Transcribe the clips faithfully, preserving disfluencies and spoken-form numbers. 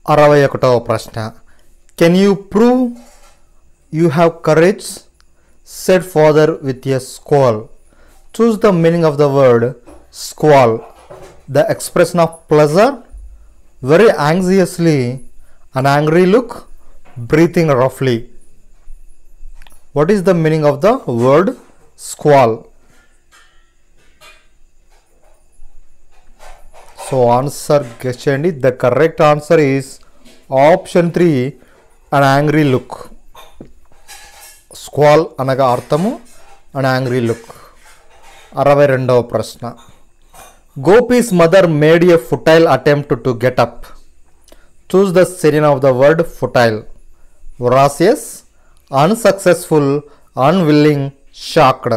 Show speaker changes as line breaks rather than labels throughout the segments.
అరవై ఒకటవ ప్రశ్న. Can you prove you have courage said father with a squall. Choose the meaning of the word squall. The expression of pleasure, very anxiously, an angry look, breathing రఫ్లీ. What is the meaning of the word squall? So answer guess చేయండి. The correct answer is option three, an angry look. Squall అనగా అర్థము an angry look. అరవై రెండవ ప్రశ్న. Gopi's mother made a futile attempt to get up. Choose the synonym of the word futile. voracious, unsuccessful, unwilling, shocked.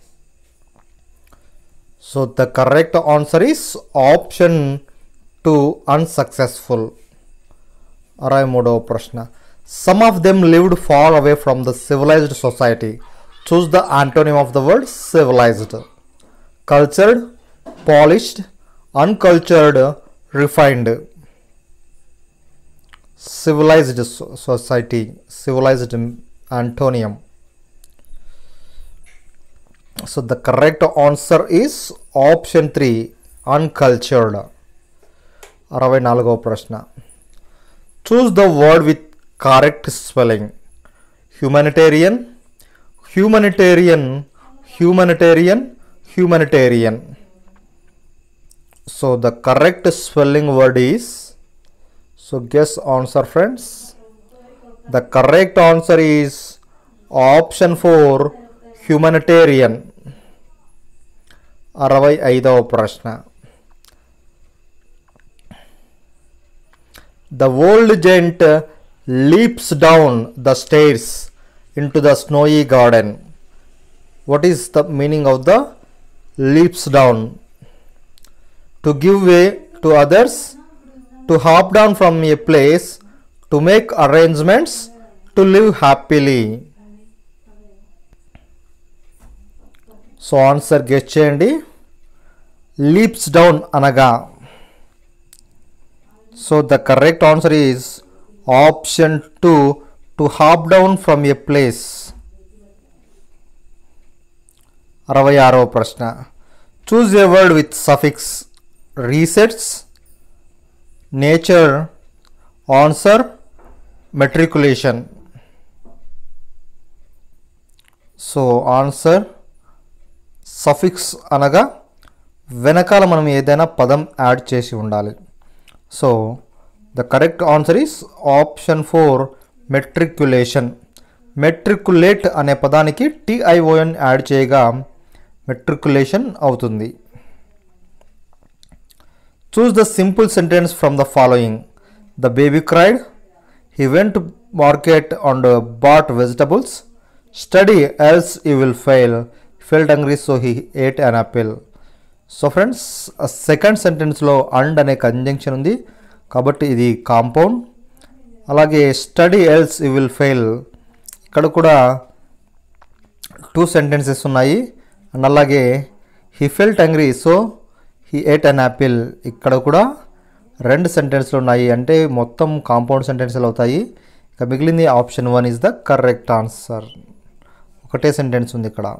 So the correct answer is option two, unsuccessful. అరవై మూడవ ప్రశ్న. Some of them lived far away from the civilized society. Choose the antonym of the word civilized. Cultured, polished, uncultured, refined. Civilized society, civilized antonym. So the correct answer is option three, uncultured. అరవై నాలుగవ ప్రశ్న. Choose the word with correct spelling. Humanitarian, humanitarian, humanitarian, humanitarian. So the correct spelling word is, so guess answer friends. The correct answer is option four, humanitarian. అరవై ఐదవ ప్రశ్న. The old giant leaps down the stairs into the snowy garden. What is the meaning of the leaps down? To give way to others, to hop down from a place, to make arrangements, to live happily. So answer guess చేయండి. Leaps down అనగా, so the correct answer is option two, to hop down from a place. అరవై ఆరవ ప్రశ్న. Choose a word with suffix. Resets, nature, answer, matriculation. So answer suffix అనగా వెనకాల మనం ఏదైనా పదం యాడ్ చేసి ఉండాలి. So the correct answer is option four, matriculation. Matriculate అనే పదానికి టిఐఓఎన్ యాడ్ చేయగా మెట్రికులేషన్ అవుతుంది. Choose the simple sentence from the following. The baby cried, he went to market and bought vegetables, study else you will fail, felt hungry so he ate an apple. So friends, second సెంటెన్స్లో and అనే conjunction ఉంది కాబట్టి ఇది compound. అలాగే study else you will fail, ఇక్కడ కూడా two sentences ఉన్నాయి. And అలాగే he felt hungry so he ate an apple, ఇక్కడ కూడా రెండు సెంటెన్స్లు ఉన్నాయి. అంటే మొత్తం కాంపౌండ్ సెంటెన్స్లు అవుతాయి. ఇక మిగిలింది option one is the correct answer. ఒకటే సెంటెన్స్ ఉంది ఇక్కడ.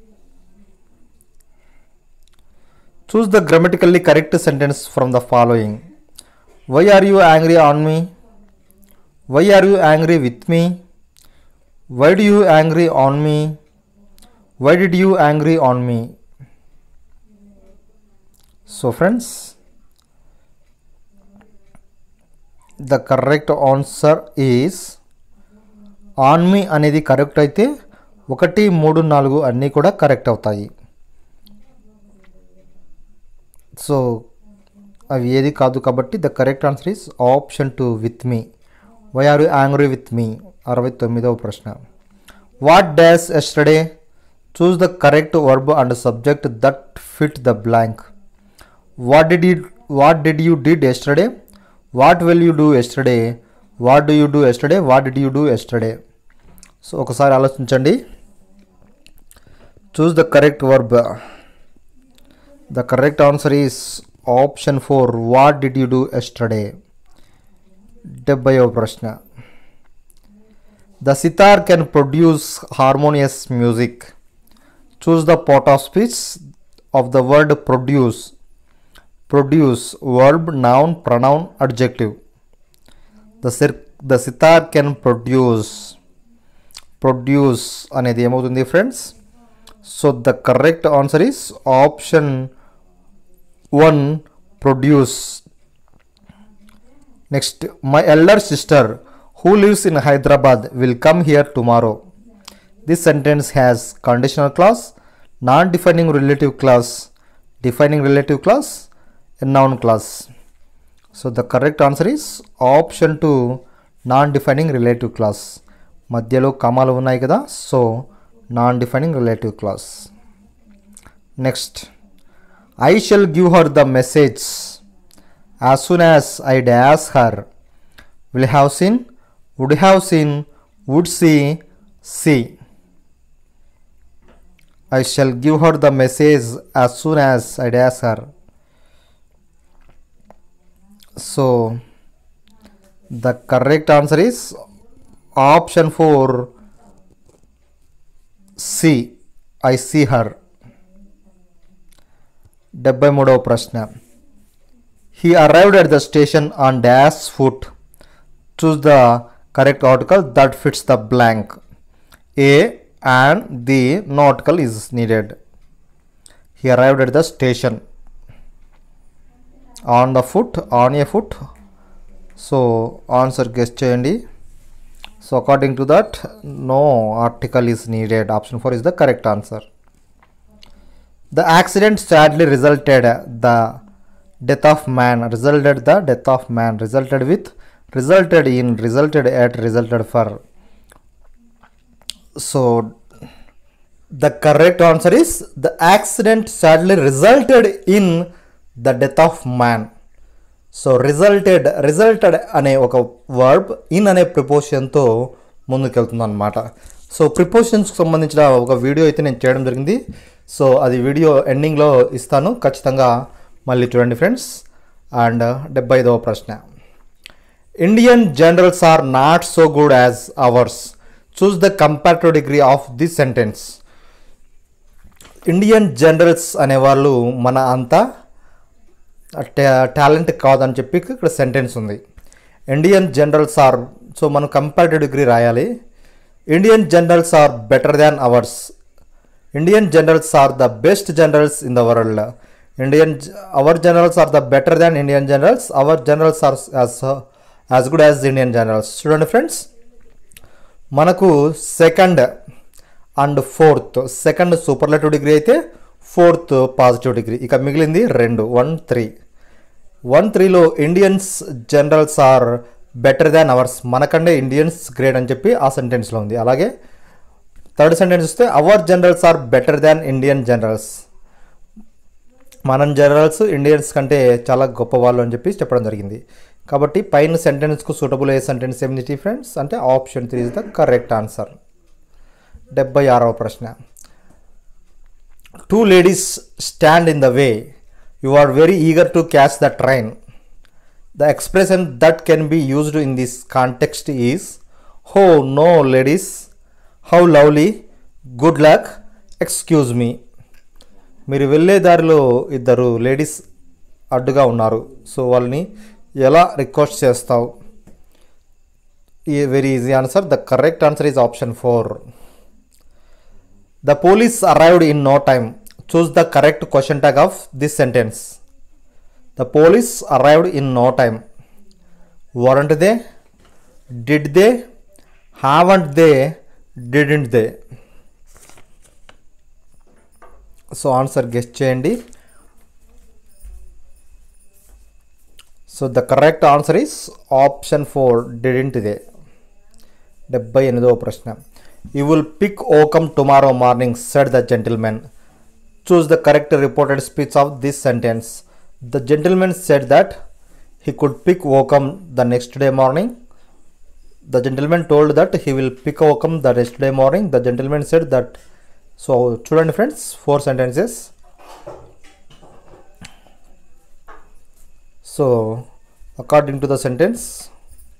Choose the grammatically correct sentence from the following. Why are you angry on me? Why are you angry with me? Why do you angry on me? Why did you angry on me? So friends, the correct answer is on me అనేది correct అయితే ఒకటి మూడు నాలుగు అన్నీ కూడా correct అవుతాయి. So అవి ఏది కాదు కాబట్టి the correct answer is option two, with me. Why are you angry with me. అరవై తొమ్మిదవ ప్రశ్న. What dash yesterday. Choose the correct verb and subject that fit the blank. What did you what did you did yesterday, what will you do yesterday, what do you do yesterday, what did you do yesterday. So ఒకసారి ఆలోచించండి. Choose the correct verb. The correct answer is option four, what did you do yesterday. డెబ్బైవ ప్రశ్న. The sitar can produce harmonious music. Choose the part of speech of the word produce. Produce, verb, noun, pronoun, adjective. The sir- the sitar can produce. Produce అనేది ఏమవుతుంది friends? So the correct answer is option one, produce. Next, my elder sister who lives in Hyderabad will come here tomorrow. This sentence has conditional clause, non-defining relative clause, defining relative clause, and noun clause. So the correct answer is option two, non-defining relative clause. మధ్యలో కమాలు ఉన్నాయి కదా, so non-defining relative clause. Next, I shall give her the message as soon as I dash her. Will have seen, would have seen, would see, see. I shall give her the message as soon as I dash her. So the correct answer is option four, see. I see her. డెబ్బై మూడవ ప్రశ్న. He arrived at the station on dash foot. Choose the correct article that fits the blank. A and the no article is needed. He arrived at the station on the foot, on a foot. So answer guess cheyandi. So according to that, no article is needed. Option four is the correct answer. The accident sadly resulted the death of man. Resulted the death of man. Resulted with, resulted in, resulted at, resulted for. So the correct answer is the accident sadly resulted in the death of man. So resulted, resulted అనే ఒక verb in అనే ప్రిపోజిషన్తో ముందుకెళ్తుంది అనమాట. So ప్రిపోజిషన్స్కి సంబంధించిన ఒక video అయితే నేను చేయడం జరిగింది. సో అది వీడియో ఎండింగ్లో ఇస్తాను, ఖచ్చితంగా మళ్ళీ చూడండి ఫ్రెండ్స్. అండ్ డెబ్బై ఐదవ ప్రశ్న. Indian generals are not so good as ours. Choose the comparative degree of this sentence. Indian generals అనేవాళ్ళు మన అంతా టాలెంట్ కాదని చెప్పి ఇక్కడ సెంటెన్స్ ఉంది. ఇండియన్ జనరల్స్ ఆర్, సో మనం కంపారిటివ్ డిగ్రీ రాయాలి. Indian generals are better than ours. Indian generals are the best generals in the world. Indian our generals are the better than Indian generals. Our generals are as as good as Indian generals. చూడండి friends, మనకు second and fourth, second superlative degree అయితే fourth positive degree. ఇక మిగిలింది రెండు, one three. One త్రీలో Indians generals are better than ours, మనకంటే Indians great అని చెప్పి ఆ సెంటెన్స్లో ఉంది. అలాగే థర్డ్ సెంటెన్స్ వస్తే our generals are better than Indian generals, మన జనరల్స్ ఇండియన్స్ కంటే చాలా గొప్ప వాళ్ళు అని చెప్పి చెప్పడం జరిగింది. కాబట్టి పైన సెంటెన్స్కు సూటబుల్ అయ్యే సెంటెన్స్ ఏమిటి ఫ్రెండ్స్ అంటే option three is the correct answer. డెబ్బై ఆరవ ప్రశ్న. Two ladies stand in the way. You are very eager to catch the train. The expression that can be used in this context is, oh no ladies, how lovely, good luck, excuse me. మీరు వెళ్ళే దారిలో ఇద్దరు ladies అడ్డుగా ఉన్నారు, so వాళ్ళని ఎలా request చేస్తావు? Very easy answer. The correct answer is option four. The police arrived in no time. Choose the correct question tag of this sentence. The police arrived in no time. Weren't they? Did they? Haven't they? Didn't they? So answer guess cheyandi. So the correct answer is option four, didn't they. డెబ్బై ఎనిమిదవ ప్రశ్న. You will pick Oakham tomorrow morning, said the gentleman. Choose the correct reported speech of this sentence. The gentleman said that he could pick Oakham the next day morning. The gentleman told that he will pick Oakham the next day morning. The gentleman said that. So, children friends, four sentences. So, according to the sentence,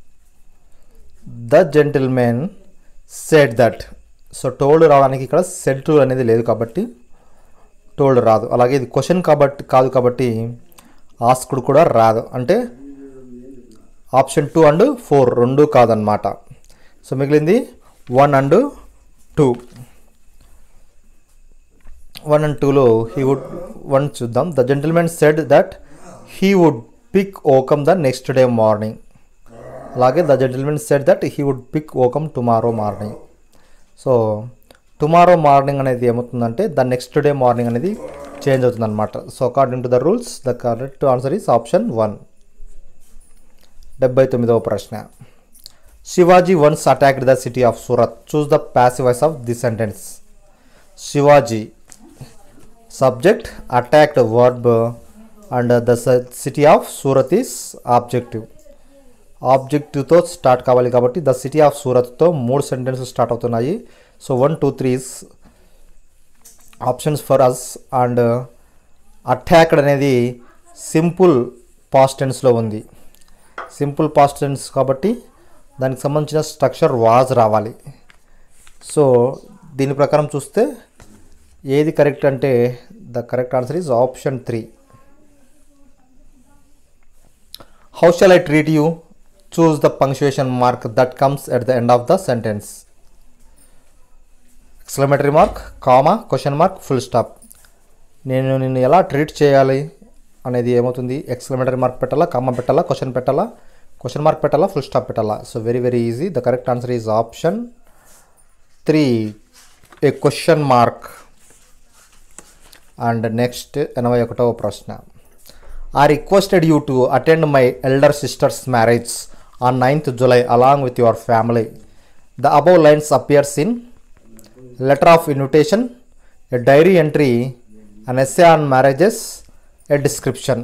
the gentlemen said that. So told రావడానికి ఇక్కడ said to అనేది లేదు కాబట్టి told రాదు. అలాగే ఇది question కాబట్టి కాదు కాబట్టి ఆస్క్డ్ కూడా రాదు. అంటే ఆప్షన్ టూ అండ్ ఫోర్ రెండు కాదనమాట. సో మిగిలింది one and two. One and టూలో హీ వుడ్ వన్ చూద్దాం. The gentlemen said that he would pick welcome the next day morning. అలాగే the gentlemen said that he would pick welcome tomorrow morning. So tomorrow morning అనేది ఏమవుతుందంటే the next day morning అనేది change అవుతుంది అనమాట. So according to the rules the correct answer is option one. డెబ్బై తొమ్మిదవ ప్రశ్న. Shivaji once attacked the city of Surat. Choose the passive voice of the sentence. Shivaji subject, attacked verb and the city of Surat is objective. ఆబ్జెక్టివ్తో start కావాలి కాబట్టి the city of సూరత్తో మూడు sentences start అవుతున్నాయి. So one two three is options for us. And attacked అనేది simple past టెన్స్లో ఉంది. Simple past tense కాబట్టి దానికి సంబంధించిన స్ట్రక్చర్ వాజ్ రావాలి. సో దీని ప్రకారం చూస్తే ఏది కరెక్ట్ అంటే the correct answer is option three. How shall I treat you. Choose the punctuation mark that comes at the end of the sentence. Exclamatory mark, comma, question mark, full stop. నేను నిన్ను ఎలా treat చేయాలి అనేది ఏమవుతుంది? Exclamatory mark పెట్టాలా, comma పెట్టాలా, question పెట్టాలా, question mark పెట్టాలా, ఫుల్ స్టాప్ పెట్టాలా. So very very easy. The correct answer is option three, a question mark. And next ఎనభై ఒకటవ ప్రశ్న. I requested you to attend my elder sister's marriage on ninth July along with your family. The above lines appears in letter of invitation, a diary entry, an essay on marriages, a description.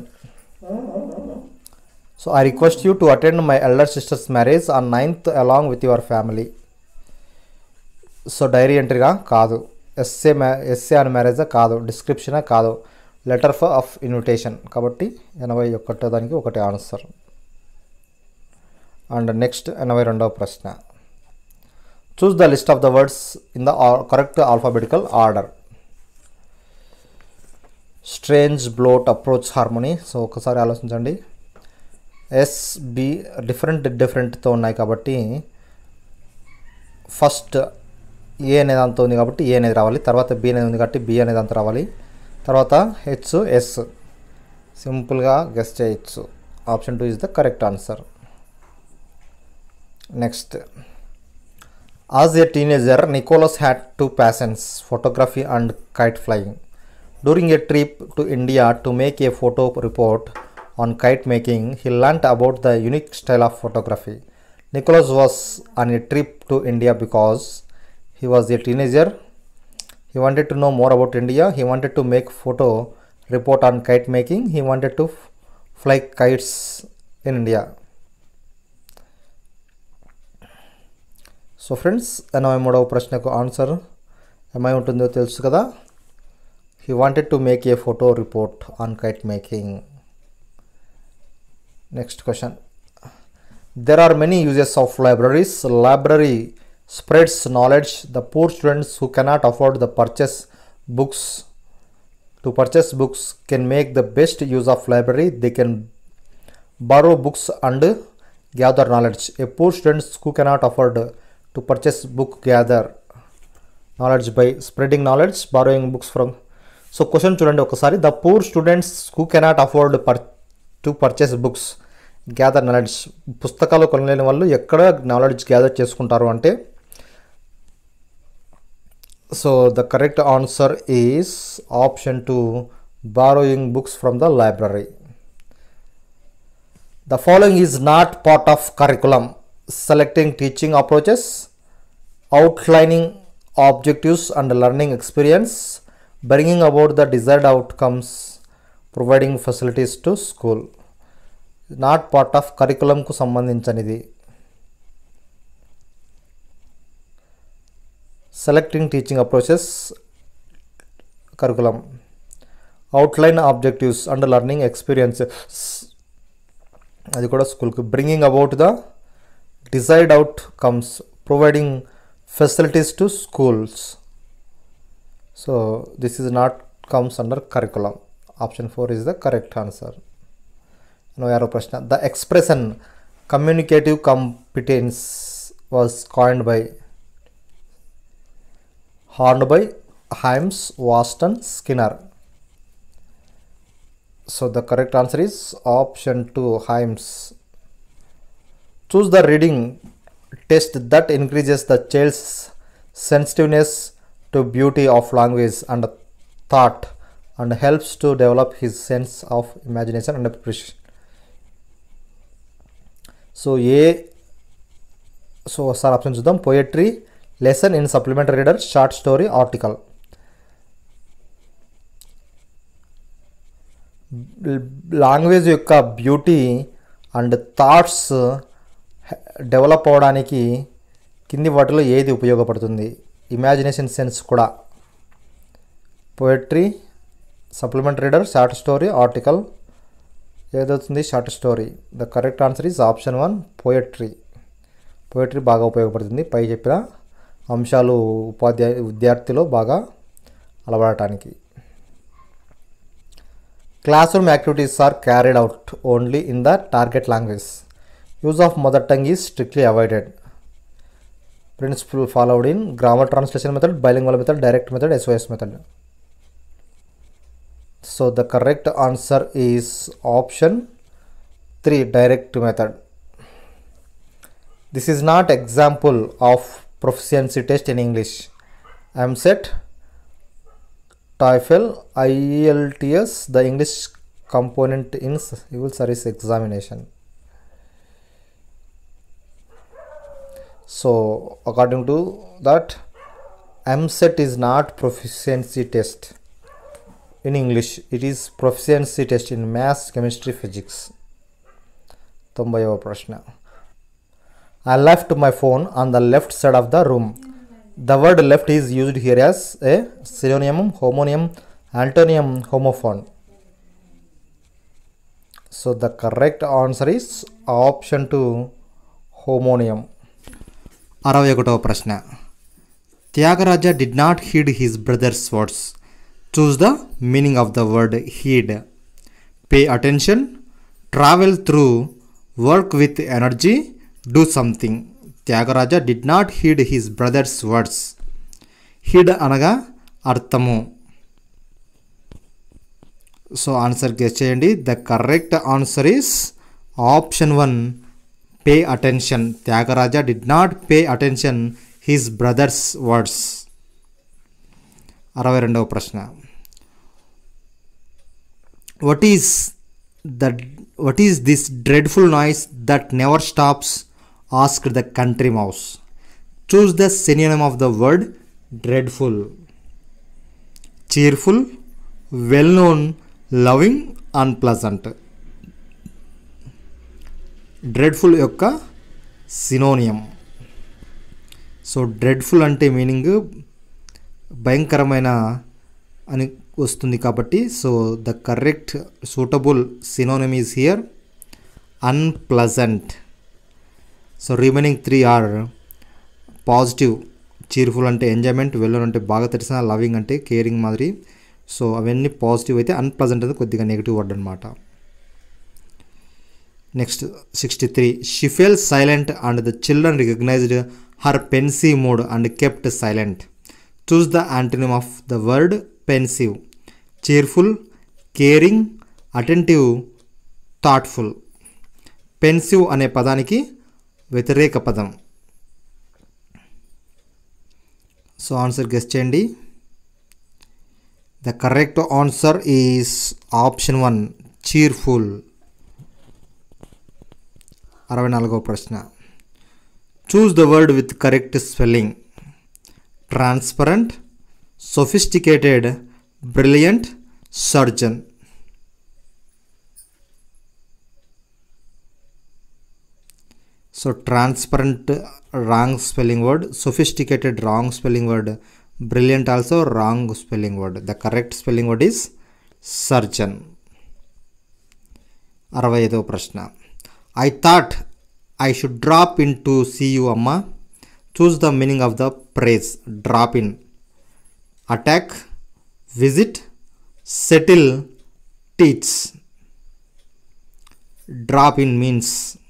So I request you to attend my elder sister's marriage on ninth along with your family. So diary entry ga kaadu, essay essay on marriage kaadu, description kaadu, letter of invitation కాబట్టి ఎనభై ఒకటో దానికి ఒకటి answer. And next ఎనభై రెండవ ప్రశ్న. Choose the list of the words in the correct alphabetical order. Strange, bloat, approach, harmony. So ఒకసారి ఆలోచించండి. ఎస్, బి డిఫరెంట్ డిఫరెంట్తో ఉన్నాయి కాబట్టి ఫస్ట్ ఏ అనేది అంత ఉంది కాబట్టి ఏ అనేది రావాలి. తర్వాత బి అనేది ఉంది కాబట్టి బి అనేది అంత రావాలి. తర్వాత హెచ్, ఎస్. సింపుల్గా గెస్ చేయొచ్చు. Option two is the correct answer. Next. As a teenager Nicholas had two passions, photography and kite flying. During a trip to India to make a photo report on kite making he learned about the unique style of photography. Nicholas was on a trip to India because he was a teenager. He wanted to know more about India. He wanted to make photo report on kite making. He wanted to f- fly kites in India. So friends, ఎనభై మూడవ ప్రశ్నకు answer ఏమై ఉంటుందో తెలుసు కదా. He wanted to make a photo report on kite making. Next question. There are many uses of libraries. Library spreads knowledge. The poor students who cannot afford the purchase books to purchase books can make the best use of library. They can borrow books and gather knowledge. A poor students who cannot afford to purchase book gather knowledge by spreading knowledge, borrowing books from. So question చూడండి ఒకసారి. The poor students who cannot afford per, to purchase books gather knowledge. పుస్తకాలు కొనలేని వాళ్ళు ఎక్కడ knowledge gather చేసుకుంటారు అంటే, so the correct answer is option two, borrowing books from the library. The following is not part of curriculum. Selecting teaching approaches, outlining objectives and learning experience, bringing about the desired outcomes, providing facilities to school. Not part of కరికులంకు సంబంధించినది. Selecting teaching approaches curriculum, outline objectives and learning experiences అది కూడా స్కూల్కి, bringing about the Desired outcomes, providing facilities to schools. So this is not comes under curriculum. Option four is the correct answer. Now yaro prashna. The expression communicative competence was coined by Hornby, Himes, Watson, Skinner. So the correct answer is option two, Himes. Choose the reading test that increases the child's sensitiveness to beauty of language and thought and helps to develop his sense of imagination and appreciation. So A, so sir option చూద్దాం. Poetry, lesson in supplementary reader, short story, article. Language యొక్క beauty and thoughts develop అవడానికి కింది వాటిలో ఏది ఉపయోగపడుతుంది? Imagination sense కూడా. Poetry, supplementary reader, short story, article. ఏదవుతుంది? Short story. The correct answer is option one, poetry. Poetry బాగా ఉపయోగపడుతుంది పై చెప్పిన అంశాలు ఉపాధ్యాయ విద్యార్థిలో బాగా అలవాడటానికి. Classroom activities are carried out only in the target language. Use of mother tongue is strictly avoided. Principle followed in grammar translation method, bilingual method, direct method, S O S method. So the correct answer is option three, direct method. This is not example of proficiency test in English. AMSET, TOEFL, I E L T S, the English component in civil service examination. So according to that, AMSET is not proficiency test in English. It is proficiency test in maths, chemistry, physics. తొంభైవ ప్రశ్న. I left my phone on the left side of the room. The word left is used here as a synonym, homonym, antonym, homophone. So the correct answer is option two, homonym. అరవై ఒకటవ ప్రశ్న. Tyagaraja did not heed his brother's words. Choose the meaning of the word heed. Pay attention, travel through, work with energy, do something. Tyagaraja did not heed his brother's words. Heed అనగా అర్థము. So answer guess చేయండి. The correct answer is option one, pay attention. Tyagaraja did not pay attention his brother's words. అరవై రెండవ ప్రశ్న. What is the what is this dreadful noise that never stops? Asked the country mouse. Choose the synonym of the word dreadful. Cheerful, well known, loving, unpleasant. Dreadful యొక్క synonym. So dreadful అంటే meaning భయంకరమైన అని వస్తుంది కాబట్టి so the correct suitable synonym is here unpleasant. So remaining three are positive. Cheerful అంటే enjoyment, well అంటే బాగా తెలిసిన, లవింగ్ అంటే కేరింగ్ మాదిరి. సో అవన్నీ పాజిటివ్ అయితే అన్ప్లెజెంట్ అనేది కొద్దిగా నెగిటివ్ వర్డ్ అనమాట. Next sixty three. She fell silent and the children recognised her pensive mood and kept silent. Choose the antonym of the word pensive. Cheerful, caring, attentive, thoughtful. Pensive అనే పదానికి వ్యతిరేక పదం. So answer guess చేయండి. The correct answer is option one, cheerful. అరవై నాలుగవ ప్రశ్న. Choose the word with correct spelling. Transparent, sophisticated, brilliant, surgeon. So transparent wrong spelling word, sophisticated wrong spelling word, brilliant also wrong spelling word. The correct spelling word is surgeon. అరవై ఐదవ ప్రశ్న. I thought I should drop in to see you, Amma. Choose the meaning of the phrase drop in. Attack, visit, settle, teach. Drop in means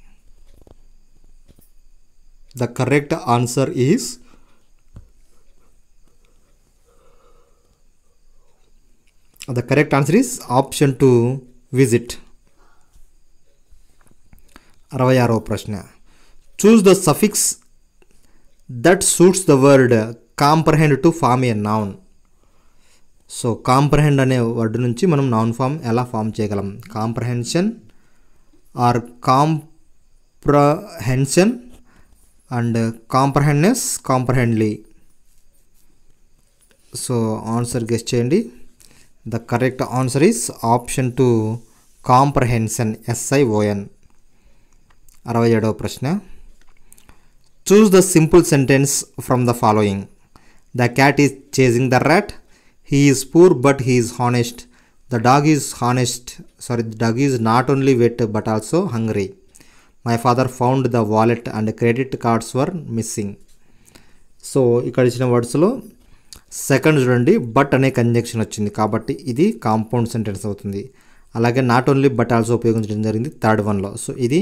the correct answer is the correct answer is option two, visit. అరవై ఆరవ ప్రశ్న. Choose the suffix that suits the word comprehend to form a noun. So comprehend అనే word నుంచి మనం noun form ఎలా form చేయగలం? Comprehension or comprehension and comprehendness, comprehendly. So answer guess చేయండి. The correct answer is option two, comprehension, SION. అరవై ఏడవ ప్రశ్న. Choose the simple sentence from the following. The cat is chasing the rat. He is poor but he is honest. The dog is honest sorry the dog is not only wet but also hungry. My father found the wallet and credit cards were missing. So ఇక్కడ ఇచ్చిన వర్డ్స్లో second చూడండి, but అనే conjunction వచ్చింది కాబట్టి ఇది compound sentence అవుతుంది. అలాగే నాట్ ఓన్లీ బట్ ఆల్సో ఉపయోగించడం జరిగింది థర్డ్ వన్లో. సో ఇది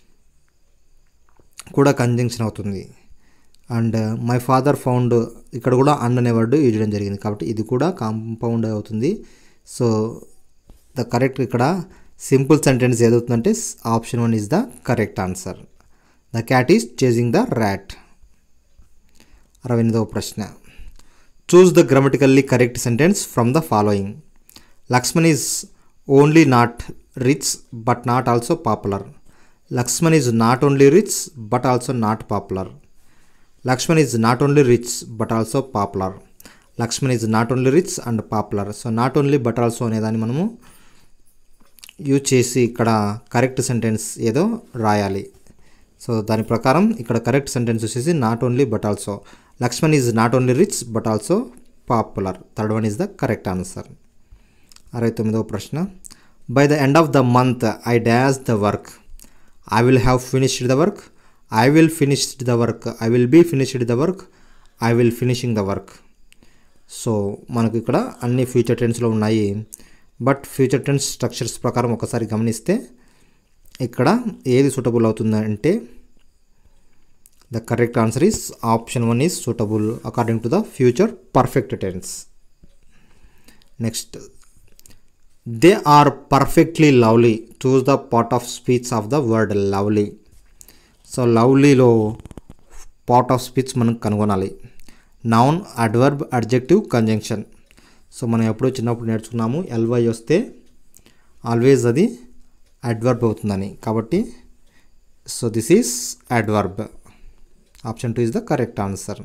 కూడా కంజంక్షన్ అవుతుంది. అండ్ మై ఫాదర్ ఫౌండ్ ఇక్కడ కూడా అండ్ అనే వర్డ్ యూజ్ చేయడం జరిగింది కాబట్టి ఇది కూడా కాంపౌండ్ అవుతుంది. సో ద కరెక్ట్ ఇక్కడ సింపుల్ సెంటెన్స్ ఏదవుతుందంటే option one is the correct answer. The cat is chasing the rat. అరవై ఎనిమిదవ ప్రశ్న. Choose the grammatically correct sentence from the following. Lakshman is only not rich but not also popular. Lakshman is not only rich but also not popular. Lakshman is not only rich but also popular. Lakshman is not only rich and popular. So not only but also అనేదాన్ని మనము use చేసి ఇక్కడ correct sentence ఏదో రాయాలి. So దాని ప్రకారం ఇక్కడ correct sentence వచ్చేసి not only but also. Lakshman is not only rich but also popular. Third one is the correct answer. అరవై తొమ్మిదవ ప్రశ్న. By the end of the month I dash the work. I will have finished the work. I will finish the work. I will be finished the work. I will finishing the work. So మనకు ఇక్కడ అన్ని future టెన్స్లో ఉన్నాయి. But future tense structures ప్రకారం ఒకసారి గమనిస్తే ఇక్కడ ఏది suitable అవుతుందంటే the correct answer is option one is suitable according to the future perfect tense. Next. They are perfectly lovely. Choose the part of speech of the word lovely. So లవ్లీలో part of speech మనం కనుగొనాలి. Noun, adverb, adjective, conjunction. So మనం ఎప్పుడో చిన్నప్పుడు నేర్చుకున్నాము LY వస్తే always అది adverb అవుతుందని. కాబట్టి so this is adverb. Option two is the correct answer.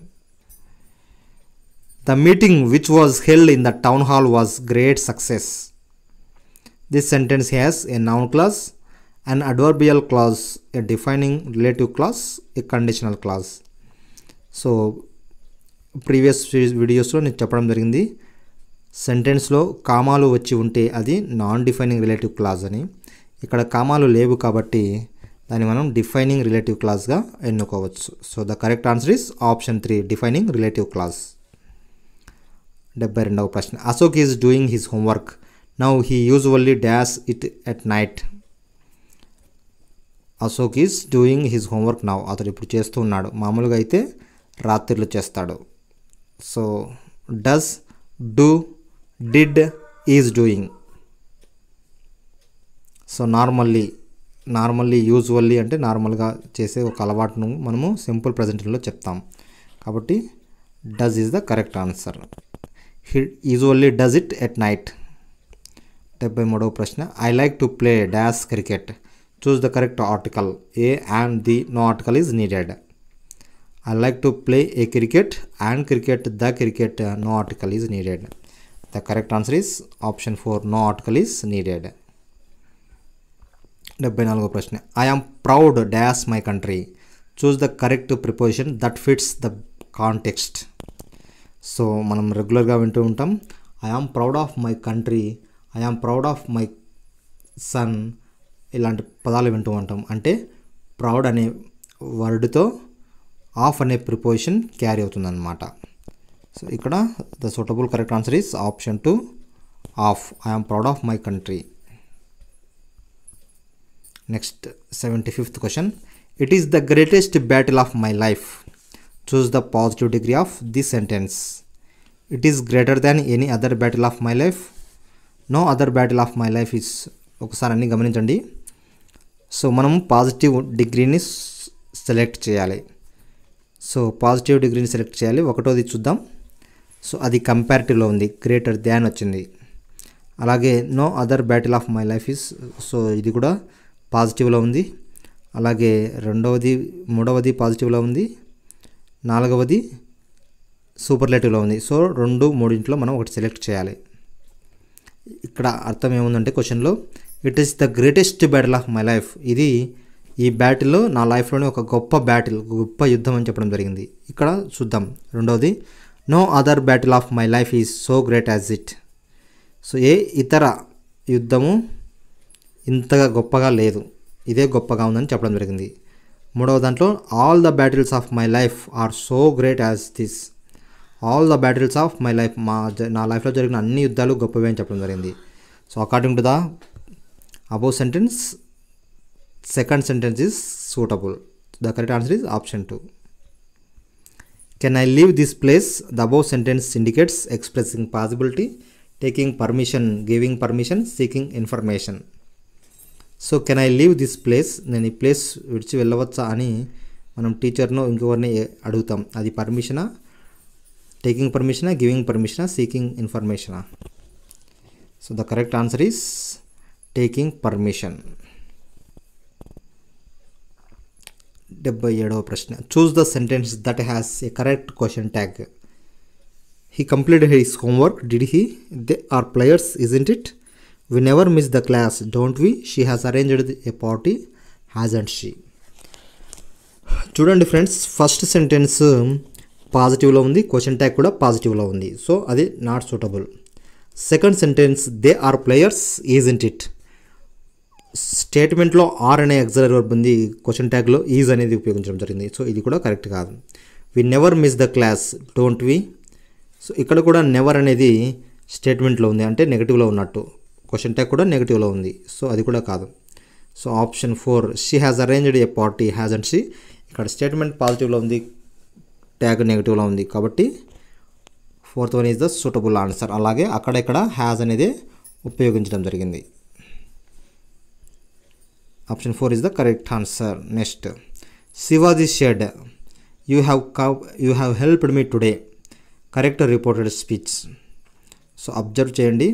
The meeting which was held in the town hall was great success. This sentence has a noun clause, an adverbial clause, a defining relative clause, a conditional clause. So previous వీడియోస్లో నేను చెప్పడం జరిగింది సెంటెన్స్లో కామాలు వచ్చి ఉంటే అది non defining relative clause అని. ఇక్కడ కామాలు లేవు కాబట్టి దాన్ని మనం డిఫైనింగ్ రిలేటివ్ క్లాజ్గా ఎన్నుకోవచ్చు. So the correct answer is option three, defining relative clause. డెబ్బై రెండవ ప్రశ్న. Ashok is doing his homework. Now he usually does it at night. Ashok is doing his homework now. అతడు ఇప్పుడు చేస్తూ ఉన్నాడు. మామూలుగా అయితే రాత్రిలో చేస్తాడు. So does, do, did, is doing. So normally normally usually అంటే నార్మల్గా చేసే ఒక అలవాటును మనము సింపుల్ ప్రజెంటెన్స్లో చెప్తాం. కాబట్టి does is the correct answer. He usually does it at night. డెబ్బై మూడవ ప్రశ్న. I like to play dash cricket. Choose the correct article. A and the no article is needed. I like to play a cricket and cricket the cricket no article is needed. The correct answer is option four, no article is needed. డెబ్బై నాలుగవ ప్రశ్న. I am proud dash my country. Choose the correct preposition that fits the context. So మనం రెగ్యులర్గా వింటూ ఉంటాం I am proud of my country, I am proud of my son, ఇలాంటి పదాలు వింటూ ఉంటాం. అంటే ప్రౌడ్ అనే వర్డ్తో ఆఫ్ అనే ప్రిపోజిషన్ క్యారీ అవుతుందన్నమాట. సో ఇక్కడ the suitable correct answer is option two of. I'm proud of my country. Next seventy fifth question. It is the greatest battle of my life. Choose the positive degree of this sentence. It is greater than any other battle of my life. No other battle of my life is. ఒకసారి అన్నీ గమనించండి. So మనం positive డిగ్రీని select చేయాలి. So positive డిగ్రీని select చేయాలి. ఒకటోది చూద్దాం. So అది కంపారిటివ్లో ఉంది, గ్రేటర్ దాన్ వచ్చింది. అలాగే no other battle of my life is. So ఇది కూడా పాజిటివ్లో ఉంది. అలాగే రెండవది మూడవది పాజిటివ్లో ఉంది. నాలుగవది సూపర్లేటివ్లో ఉంది. సో రెండు మూడింట్లో మనం ఒకటి సెలెక్ట్ చేయాలి. ఇక్కడ అర్థం ఏముందంటే క్వశ్చన్లో it is the greatest battle of my life. ఇది ఈ బ్యాటిల్లో నా లైఫ్లోనే ఒక గొప్ప బ్యాటిల్, గొప్ప యుద్ధం అని చెప్పడం జరిగింది. ఇక్కడ చూద్దాం రెండవది. No other battle of my life is so great as it. So ఏ ఇతర యుద్ధము ఇంతగా గొప్పగా లేదు, ఇదే గొప్పగా ఉందని చెప్పడం జరిగింది. మూడవ దాంట్లో all the battles of my life are so great as this. All the battles of my life, మా నా లైఫ్లో జరిగిన అన్ని యుద్ధాలు గొప్పవే అని చెప్పడం జరిగింది. So according to the above sentence, second sentence is suitable. The correct answer is option two. Can I leave this place. The above sentence indicates expressing possibility, taking permission, giving permission, seeking information. So can I leave this place, నేను ఈ place విడిచి వెళ్ళవచ్చా అని మనం టీచర్ను ఇంకెవరిని అడుగుతాం. అది పర్మిషనా, taking పర్మిషనా, గివింగ్ పర్మిషనా, సీకింగ్ ఇన్ఫర్మేషనా? So the correct answer is taking permission. డెబ్బై ఏడవ ప్రశ్న. Choose the sentence that has a correct question tag. He completed his homework. Did he? They are players, isn't it? We never miss the class, don't we? She has arranged a party, hasn't she? చూడండి friends, first sentence పాజిటివ్లో ఉంది, question tag కూడా పాజిటివ్లో ఉంది. So అది not suitable. Second sentence they are players, isn't it. స్టేట్మెంట్లో are అనే exact verb ఉంది, క్వశ్చన్ ట్యాగ్లో ఈజ్ అనేది ఉపయోగించడం జరిగింది. సో ఇది కూడా కరెక్ట్ కాదు. We never miss the class, don't we. So ఇక్కడ కూడా నెవర్ అనేది స్టేట్మెంట్లో ఉంది, అంటే నెగిటివ్లో ఉన్నట్టు. క్వశ్చన్ ట్యాగ్ కూడా నెగిటివ్లో ఉంది. సో అది కూడా కాదు. So option four, she has arranged a party, hasn't she. ఇక్కడ స్టేట్మెంట్ పాజిటివ్లో ఉంది, ట్యాగ్ నెగిటివ్లో ఉంది, కాబట్టి fourth one is the suitable answer. అలాగే అక్కడ ఇక్కడ హ్యాజ్ అనేది ఉపయోగించడం జరిగింది. Option four is the correct answer. Next, Shivaji said you have కవ్ you have helped me today. Correct reported speech. So observe చేయండి.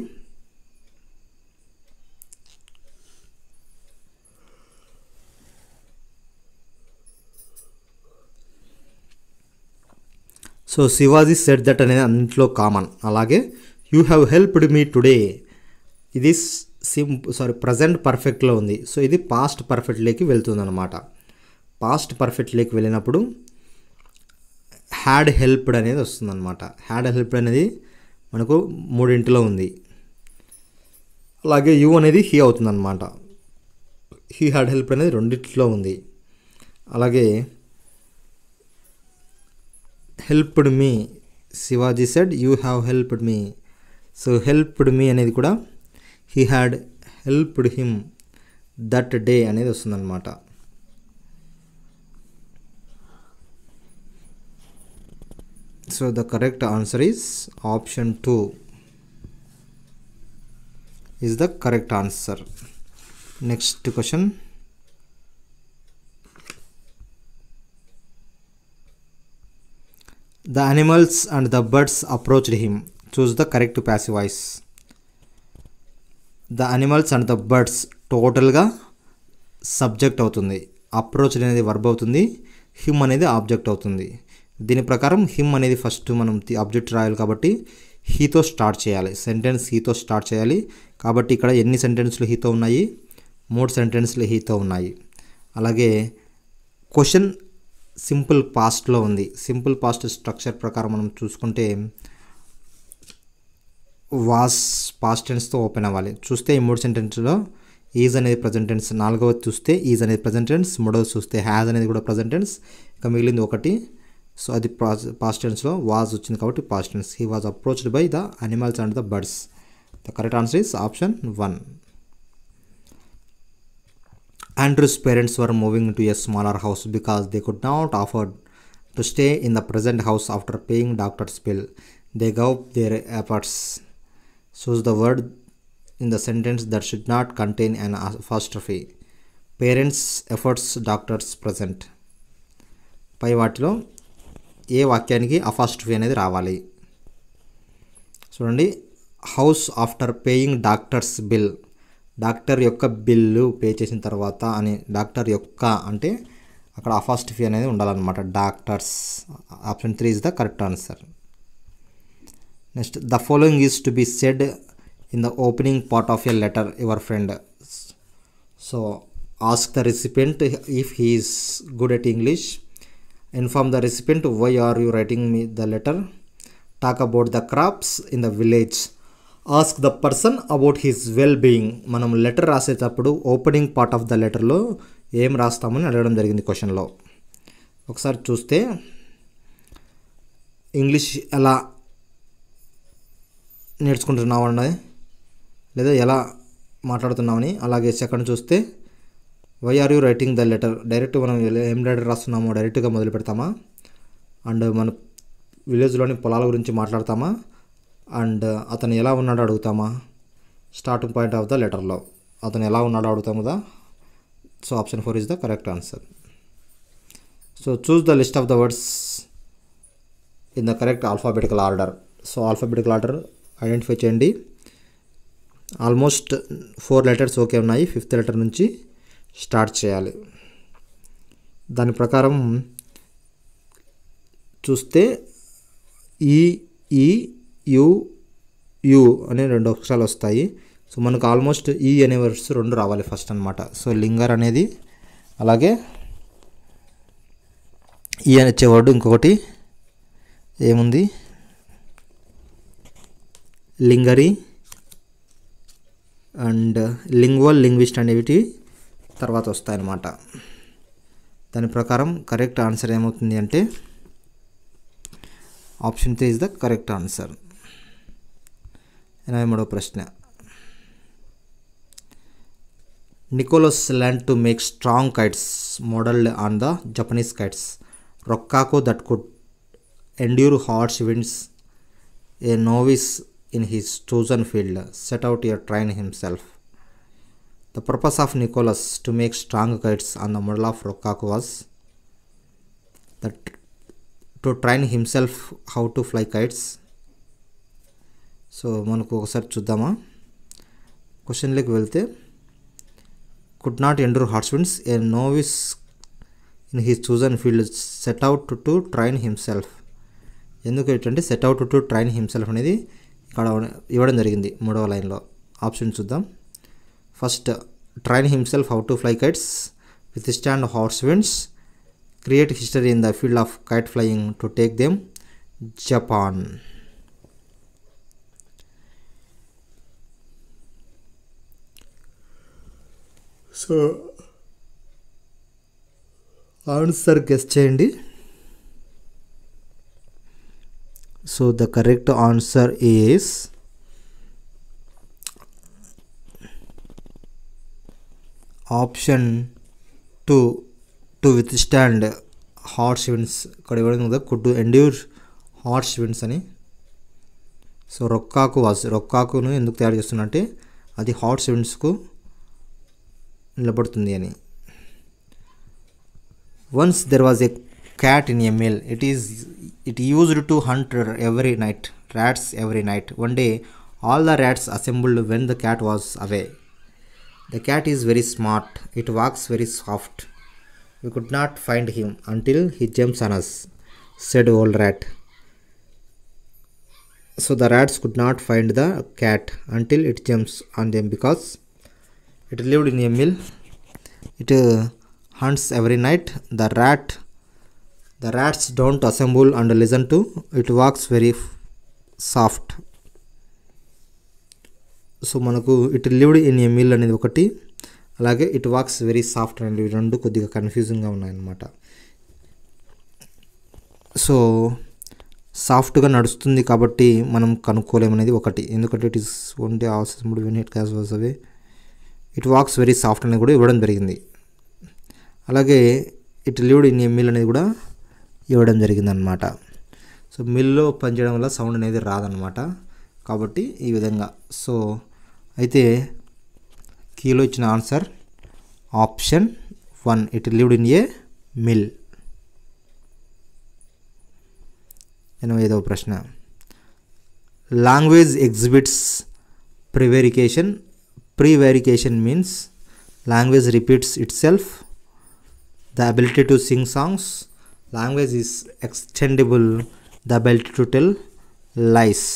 సో శివాజీ సెడ్ దట్ అనేది అన్నింటిలో కామన్. అలాగే you have helped me today ఇది సిం సారీ ప్రజెంట్ పర్ఫెక్ట్లో ఉంది. So ఇది past పర్ఫెక్ట్లోకి వెళ్తుందన్నమాట. Past పర్ఫెక్ట్లోకి వెళ్ళినప్పుడు హ్యాడ్ హెల్ప్డ్ అనేది వస్తుందన్నమాట. హ్యాడ్ హెల్ప్డ్ అనేది మనకు మూడింటిలో ఉంది. అలాగే యూ అనేది హీ అవుతుందన్నమాట. హీ హ్యాడ్ హెల్ప్డ్ అనేది రెండింటిలో ఉంది. అలాగే helped me, Shivaji said you have helped me. So helped me అనేది కూడా he had helped him that day అనేది వస్తుందన్నమాట. So the correct answer is option two is the correct answer. Next question. The animals and the birds approached him. Choose the correct passive voice. The animals and the birds టోటల్గా subject అవుతుంది. Approach అనేది verb అవుతుంది. Him అనేది object అవుతుంది. దీని ప్రకారం him అనేది first మనం ఆబ్జెక్ట్ రాయాలి కాబట్టి హీతో స్టార్ట్ చేయాలి. సెంటెన్స్ హీతో స్టార్ట్ చేయాలి. కాబట్టి ఇక్కడ ఎన్ని సెంటెన్స్లు హీతో ఉన్నాయి? మూడు సెంటెన్స్లు హీతో ఉన్నాయి. అలాగే క్వశ్చన్ సింపుల్ పాస్ట్లో ఉంది. సింపుల్ పాస్ట్ స్ట్రక్చర్ ప్రకారం మనం చూసుకుంటే వాస్ పాస్ట్ టెన్స్తో ఓపెన్ అవ్వాలి. చూస్తే ఈ మూడు సెంటెన్స్లో ఈజ్ అనేది ప్రజెంట్ టెన్స్, నాలుగవది చూస్తే ఈజ్ అనేది ప్రజెంట్ టెన్స్, మూడవది చూస్తే హ్యాజ్ అనేది కూడా ప్రజెంట్ టెన్స్, ఇక మిగిలింది ఒకటి. సో అది పాస్ట్ టెన్స్లో వాజ్ వచ్చింది కాబట్టి past tense. He was approached by the animals and the birds. The correct answer is option one. Andrew's parents were moving to a smaller house because they could not afford to stay in the present house after paying doctor's bill. They gave their efforts. Choose the word in the sentence that should not contain an apostrophe. Parents, efforts, doctors, present. పై వాటిలో ఏ వాక్యానికి apostrophe అనేది రావాలి? చూడండి, house after paying doctor's bill, doctor యొక్క bill pay చేసిన తర్వాత అని, డాక్టర్ యొక్క అంటే అక్కడ అపాస్ట్రఫీ అనేది ఉండాలన్నమాట, doctor's. Option three is the correct answer. Next, the following is to be said in the opening part of a letter your friend. So ask the recipient if he is good at English. Inform the recipient why are you writing me the letter. Talk about the crops in the village. Ask the person about his well being. మనం letter రాసేటప్పుడు opening part of the లెటర్లో ఏం రాస్తామని అడగడం జరిగింది క్వశ్చన్లో. ఒకసారి చూస్తే English ఎలా నేర్చుకుంటున్నావు అన్నది, లేదా ఎలా మాట్లాడుతున్నామని. అలాగే సెకండ్ చూస్తే why are you writing the letter, direct మనం ఏం లెటర్ రాస్తున్నామో డైరెక్ట్గా మొదలు పెడతామా, అండ్ మన విలేజ్లోని పొలాల గురించి మాట్లాడతామా, అండ్ అతను ఎలా ఉన్నాడో అడుగుతామా. స్టార్టింగ్ పాయింట్ ఆఫ్ ద లెటర్లో అతను ఎలా ఉన్నాడో అడుగుతాము కదా. So option four is the correct answer. So choose the list of the words in the correct alphabetical order. So alphabetical order identify చేయండి. ఆల్మోస్ట్ ఫోర్ లెటర్స్ ఓకే ఉన్నాయి, fifth letter నుంచి start చేయాలి. దాని ప్రకారం చూస్తే ఈ ఈ యు యు అనే రెండు అక్షరాలు వస్తాయి. సో మనకు ఆల్మోస్ట్ ఈ అనే వర్డ్స్ రెండు రావాలి ఫస్ట్ అనమాట. సో లింగర్ అనేది, అలాగే ఈ అని వచ్చే వర్డ్ ఇంకొకటి ఏముంది, లింగరీ అండ్ లింగ్వల్, లింగ్విస్ట్ అనేవి తర్వాత వస్తాయన్నమాట. దాని ప్రకారం కరెక్ట్ ఆన్సర్ ఏమవుతుంది అంటే option three is the correct answer. ఎనభై మూడవ ప్రశ్న, Nicholas learn to make strong kites modelled on the Japanese kites. Rokkaku that could endure harsh winds. A novice in his chosen field set out to train himself. The purpose of Nicholas to make strong kites on the model of Rokkaku was that to train himself how to fly kites. So మనకు ఒకసారి చూద్దామా, క్వశ్చన్లోకి వెళ్తే could not endure harsh winds, a novice in his chosen field set out to train himself. ఎందుకు ఏంటంటే set out to train himself అనేది ఇక్కడ ఇవ్వడం జరిగింది మూడవ లైన్లో. ఆప్షన్ చూద్దాం. First, train himself how to fly kites, withstand harsh winds, create history in the field of kite flying, to take them Japan. So answer guess చేయండి. So the correct answer is option two, to withstand harsh winds. ఇక్కడ ఇవ్వడం కదా could endure harsh winds అని. So Rokkaku was, రొక్కాకును ఎందుకు తయారు చేస్తున్నంటే అది హార్ష్ విండ్స్కు నిలబడుతుంది అని. Once there was a cat in a mill. It is it used to hunt every night, rats every night. One day, all the rats assembled when the cat was away. The cat is very smart. It walks very soft. We could not find him until he jumps on us, said old rat. So the rats could not find the cat until it jumps on them because it lived in a mill. It uh, hunts every night. The rat The rats don't assemble and listen to. It walks very soft. So మనకు it lived in a mill అనేది ఒకటి, అలాగే it walks very soft and ఇవి రెండు కొద్దిగా కన్ఫ్యూజింగ్గా ఉన్నాయన్నమాట. So సాఫ్ట్గా నడుస్తుంది కాబట్టి మనం కనుక్కోలేమనేది ఒకటి, ఎందుకంటే it is only also when it క్యాస్ was away. It walks very soft అనేది కూడా ఇవ్వడం జరిగింది. అలాగే it lived in a mill అనేది కూడా ఇవ్వడం జరిగిందనమాట. సో మిల్లో పనిచేయడం వల్ల సౌండ్ అనేది రాదనమాట, కాబట్టి ఈ విధంగా. సో అయితే కీలో ఇచ్చిన answer option one, it lived in a mill. ఎనభైదవ ప్రశ్న, language exhibits prevarication. Prevarication means language repeats itself, the ability to sing songs, language is extendable, the ability to tell lies.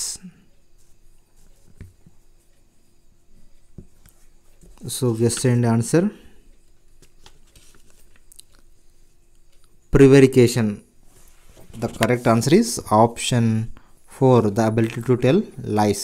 So guess చేయండి answer. Prevarication. The correct answer is option four, the ability to tell lies.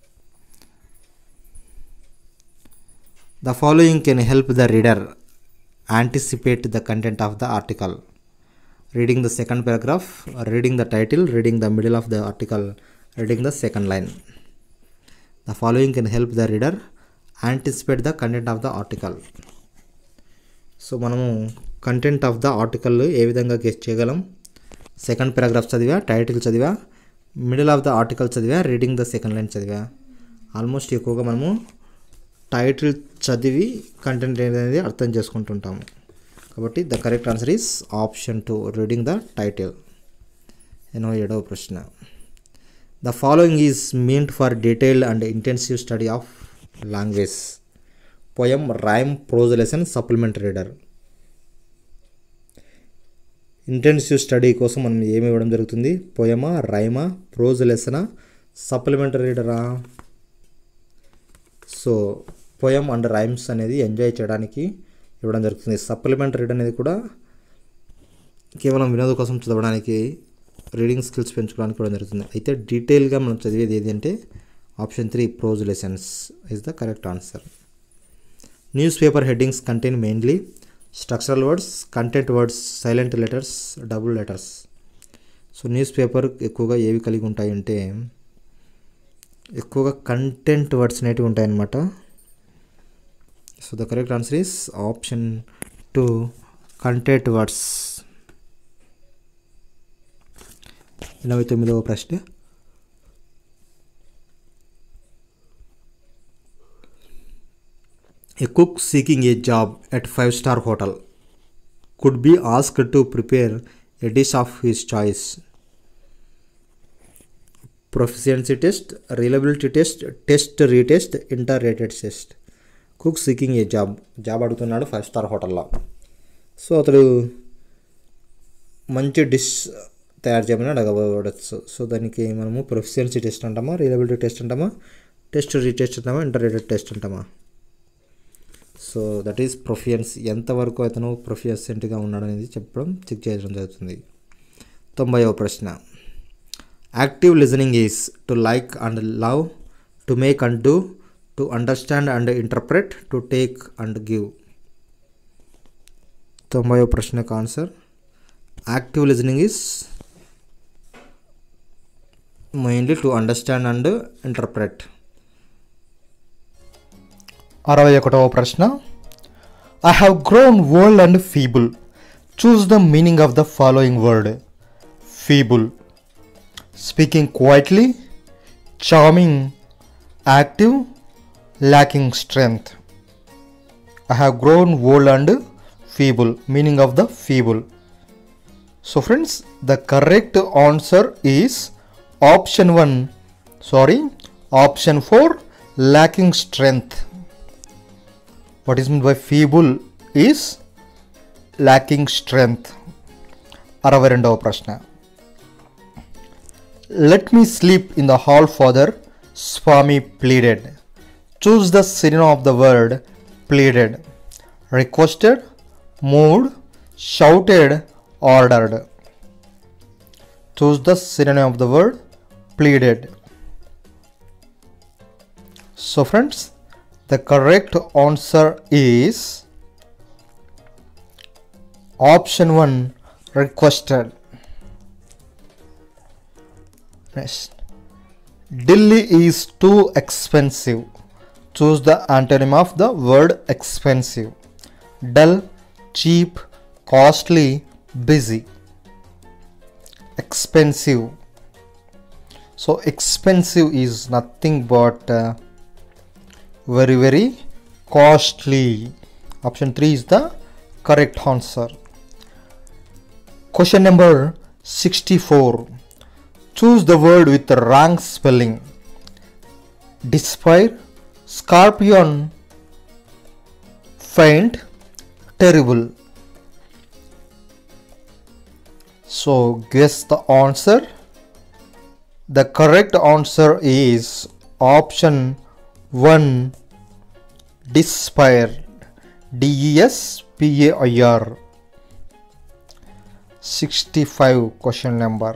The following can help the reader anticipate the content of the article. Reading the second paragraph, reading the title, reading the middle of the article, reading the second line. The following can help the reader anticipate the content of the article. So మనము content of the article ఏ విధంగా guess చేయగలం? Second paragraph చదివా, title చదివా, middle of the article చదివా, reading the second line చదివా. Almost ఎక్కువగా మనము టైటిల్ చదివి కంటెంట్ అనేది అర్థం చేసుకుంటుంటాము, కాబట్టి the correct answer is option two, reading the title. ఎనో ఏడవ ప్రశ్న, the following is meant for detailed and intensive study of language. Poem, rhyme, prose lesson, supplementary reader. Intensive study కోసం మనం ఏమి ఇవ్వడం జరుగుతుంది? పోయమా, రైమా, ప్రోజ్ లెసనా, సప్లిమెంటరీ రీడరా? సో పోయం అండ్ రైమ్స్ అనేది ఎంజాయ్ చేయడానికి ఇవ్వడం జరుగుతుంది. సప్లిమెంటరీ రీడర్ అనేది కూడా కేవలం వినోదం కోసం చదవడానికి, రీడింగ్ స్కిల్స్ పెంచుకోవడానికి ఇవ్వడం జరుగుతుంది. అయితే డీటెయిల్గా మనం చదివేది ఏది అంటే option three, prose lessons is the correct answer. Newspaper headings contain mainly structural words, content words, silent letters, double letters. So newspaper ఎక్కువగా ఏవి కలిగి ఉంటాయంటే ఎక్కువగా కంటెంట్ వర్డ్స్ అనేటివి ఉంటాయన్నమాట. So the correct answer is option two, content words. ఎనభై తొమ్మిదవ ప్రశ్న, a cook seeking a job at five star hotel could be asked to prepare a dish of his choice. Proficiency test, reliability test, test retest, inter-rated test. Cook seeking a job, job అడుగుతున్నాడు five star హోటల్లో. So అతడు మంచి dish తయారు చేయమని అడగబడచ్చు. So దానికి మనము proficiency test అంటామా, రిలయబిలిటీ టెస్ట్ అంటామా, టెస్ట్ రీటెస్ట్ అంటామా, ఇంటర్-రేటెడ్ టెస్ట్ అంటామా? సో దట్ ఈస్ ప్రొఫియన్స్, ఎంతవరకు అతను ప్రొఫియసెంట్గా ఉన్నాడు అనేది చెప్పడం, చెక్ చేయడం జరుగుతుంది. తొంభైవ ప్రశ్న, active listening is to like and love, to make and do, to understand and interpret, to take and give. తొంభైవ ప్రశ్నకు answer active listening is mainly to understand and interpret.
అరవై ఒకటవ ప్రశ్న, I have grown old and feeble. Choose the meaning of the following word. Feeble, speaking quietly, charming, active, lacking strength. I have grown old and feeble, meaning of the feeble. So friends, the correct answer is option one, sorry option four, lacking strength. What is meant by feeble is lacking strength. అరవై రెండవ ప్రశ్న, let me sleep in the hall, father, Swami pleaded. Choose the synonym of the word pleaded. Requested, moved, shouted, ordered. Choose the synonym of the word pleaded. So friends, The correct answer is option one, requested. Next. Delhi is too expensive. Choose the antonym of the word expensive. Dull, cheap, costly, busy. Expensive. So expensive is nothing but uh, very very costly. Option three is the correct answer. Question number sixty-four. Choose the word with the wrong spelling. Despair, scorpion, faint, terrible. So guess the answer. The correct answer is option one, despair. D E S P A I R. sixty-five question number.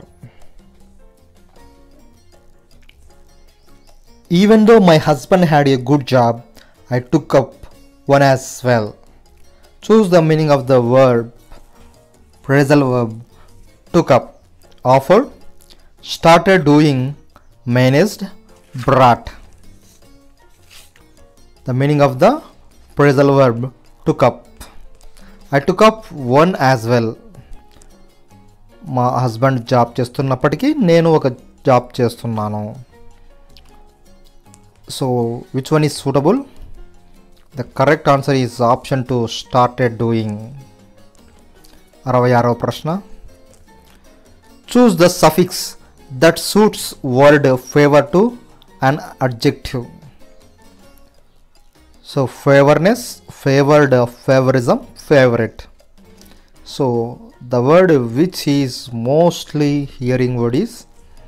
Even though my husband had a good job, I took up one as well. Choose the meaning of the verb. Phrasal verb. Took up. Offered. Started doing. Managed. Brought. The meaning of the phrasal verb. Took up. I took up one as well. మా husband job చేస్తున్నప్పటికీ నేను ఒక job చేస్తున్నాను. So which one is suitable? The correct answer is option two, started doing. అరవై ఆరవ ప్రశ్న. Choose the suffix that suits word favor to an adjective. So favorness, favored, favorism, favorite. So the word which is mostly hearing word is